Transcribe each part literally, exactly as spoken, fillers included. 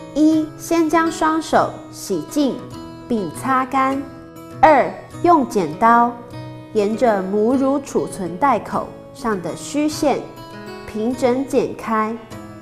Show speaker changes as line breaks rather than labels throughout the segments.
一、先将双手洗净并擦干。二、用剪刀沿着母乳储存袋口上的虚线平整剪开。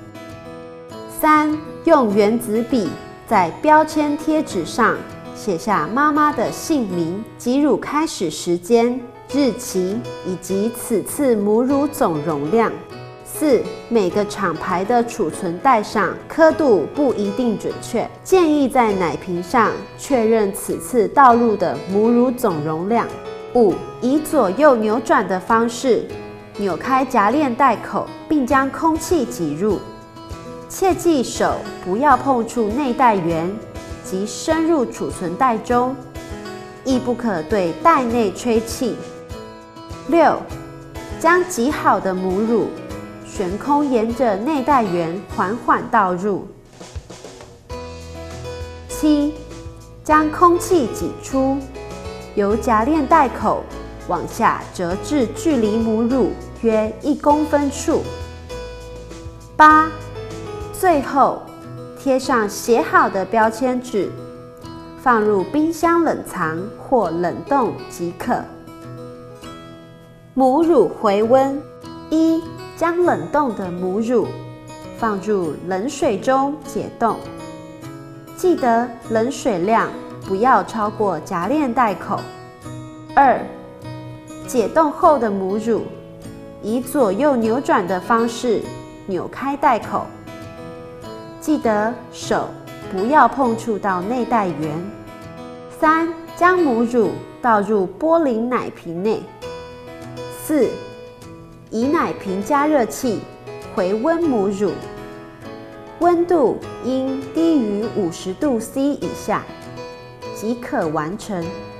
三、用原子笔在标签贴纸上写下妈妈的姓名及乳开始时间、日期以及此次母乳总容量。四、每个厂牌的储存袋上刻度不一定准确，建议在奶瓶上确认此次倒入的母乳总容量。五、以左右扭转的方式扭开夹链袋口，并将空气挤入，切记手不要碰触内袋缘及深入储存袋中，亦不可对袋内吹气。六、将挤好的母乳悬空沿着内袋缘缓缓倒入。七、将空气挤出，由夹链袋口往下折至距离母乳约一公分处。八、最后贴上写好的标签纸，放入冰箱冷藏或冷冻即可。母乳回温：一、将冷冻的母乳放入冷水中解冻，记得冷水量不要超过夹链袋口。二、解冻后的母乳以左右扭转的方式扭开袋口，记得手不要碰触到内袋缘。三、将母乳倒入玻璃奶瓶内。四、以奶瓶加热器回温母乳，温度应低于五十度 C 以下即可完成。